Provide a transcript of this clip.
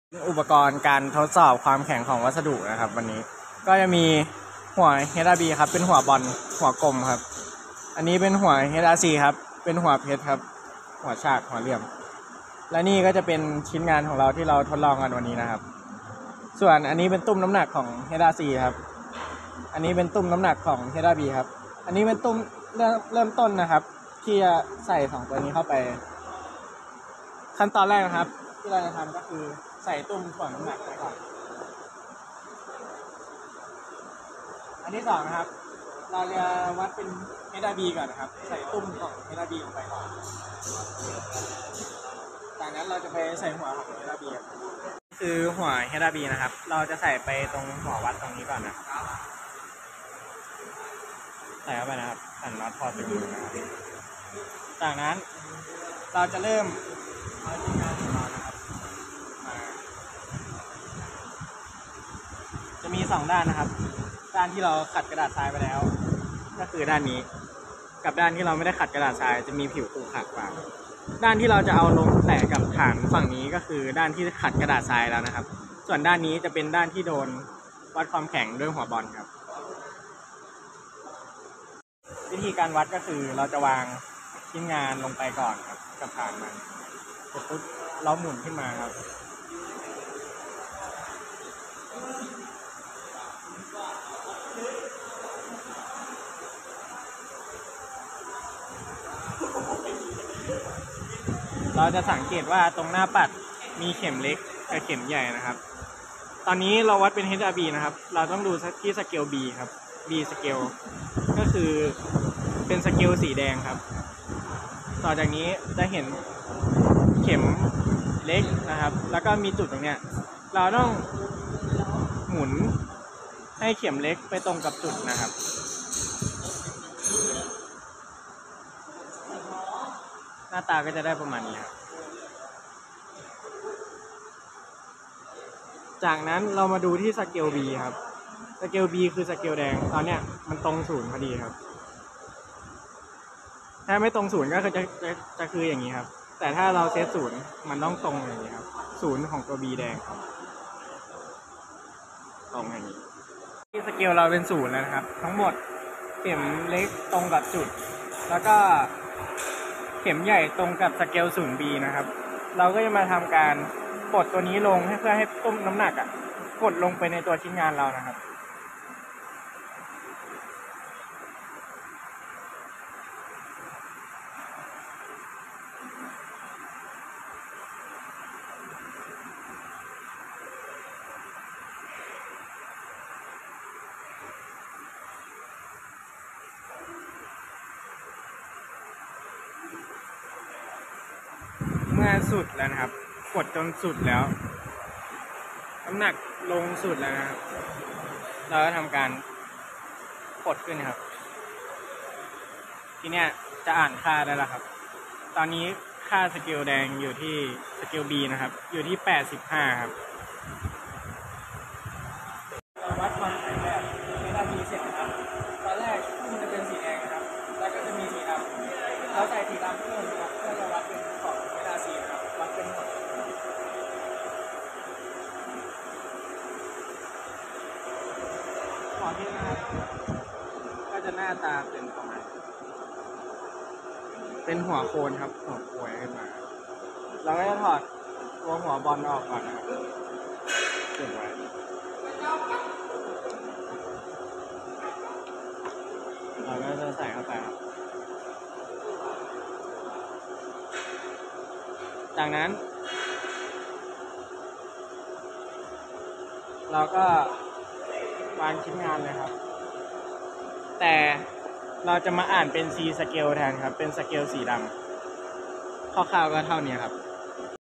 อุปกรณ์การทดสอบความแข็งของวัสดุนะครับวันนี้ก็จะมีหัว HRB ครับเป็นหัวบอลหัวกลมครับอันนี้เป็นหัว HRC ครับเป็นหัวเพชรครับหัวฉากหัวเหลี่ยมและนี่ก็จะเป็นชิ้นงานของเราที่เราทดลองกันวันนี้นะครับส่วนอันนี้เป็นตุ้มน้ำหนักของ HRC ครับอันนี้เป็นตุ้มน้ำหนักของ HRB ครับอันนี้เป็นตุ้มเริ่มต้นนะครับที่จะใส่2ตัวนี้เข้าไปขั้นตอนแรกนะครับที่เราจะทำก็คือใส่ตุ้มถ่วงน้ำหนักไปก่อนอันที่2นะครับเราจะวัดเป็น HRB ก่อนนะครับใส่ตุ้มของ HRB ลงไปก่อนจากนั้นเราจะไปใส่หัวของ HRB คือหัว HRB นะครับเราจะใส่ไปตรงหัววัดตรงนี้ก่อนนะครับใส่เข้าไปนะครับหันน็อตพอดไปดูนะครับจากนั้นเราจะเริ่มเอาชิ้นงานของเรานะครับจะมี2ด้านนะครับด้านที่เราขัดกระดาษทรายไปแล้วก็คือด้านนี้กับด้านที่เราไม่ได้ขัดกระดาษทรายจะมีผิวขรุขระกว่าด้านที่เราจะเอาลงแตะกับฐานฝั่งนี้ก็คือด้านที่ขัดกระดาษทรายแล้วนะครับส่วนด้านนี้จะเป็นด้านที่โดนวัดความแข็งด้วยหัวบอลครับวิธีการวัดก็คือเราจะวางชิ้นงานลงไปก่อนครับกับฐานมันเสร็จปุ๊บเราหมุนขึ้นมาครับเราจะสังเกตว่าตรงหน้าปัดมีเข็มเล็กกับเข็มใหญ่นะครับตอนนี้เราวัดเป็น HRB นะครับเราต้องดูที่สเกล B ครับ B สเกลก็คือเป็นสเกลสีแดงครับต่อจากนี้จะเห็นเข็มเล็กนะครับแล้วก็มีจุดตรงเนี้ยเราต้องหมุนให้เข็มเล็กไปตรงกับจุดนะครับหน้าตาก็จะได้ประมาณนี้ครับจากนั้นเรามาดูที่สเกล B ครับสเกล B คือสเกลแดงตอนเนี้ยมันตรงศูนย์พอดีครับถ้าไม่ตรงศูนย์ก็คือจะคืออย่างนี้ครับแต่ถ้าเราเซตศูนย์มันต้องตรงอย่างนี้ครับศูนย์ของตัว B แดงครับตรงอย่างนี้ที่สเกลเราเป็นศูนย์แล้วนะครับทั้งหมดเข็มเล็กตรงกับจุดแล้วก็เข็มใหญ่ตรงกับสเกล 0B นะครับเราก็จะมาทำการกดตัวนี้ลงเพื่อให้ตุ้มน้ำหนักกดลงไปในตัวชิ้นงานเรานะครับเมื่อสุดแล้วนะครับกดจนสุดแล้วน้ำหนักลงสุดแล้วนะครับเราก็ทำการกดขึ้นครับทีเนี้ยจะอ่านค่าได้แล้วครับตอนนี้ค่าสเกลแดงอยู่ที่สเกล B นะครับอยู่ที่85ครับเราวัดความแข็งแบบ HRB เสร็จนะครับตอนแรกมันจะเป็นสีแดงนะครับแล้วก็จะมีสีดำเราใส่สีดำเพิ่มนะครับเพื่อจะวัดเป็นของ HRC นะครับวัดเป็นหมดหัวที่นะครับก็จะหน้าตาเป็นประมาณเป็นหัวโคนครับหัวโวยขึ้นมาเราก็จะถอดตัวหัวบอลออกก่อนนะครับเก็บไว้เราก็จะใส่เข้าไปครับจากนั้นเราก็วางชิ้นงานเลยครับแต่เราจะมาอ่านเป็น C สเกลแทนครับเป็นสเกลสีดำคร่าวๆก็เท่านี้ครับ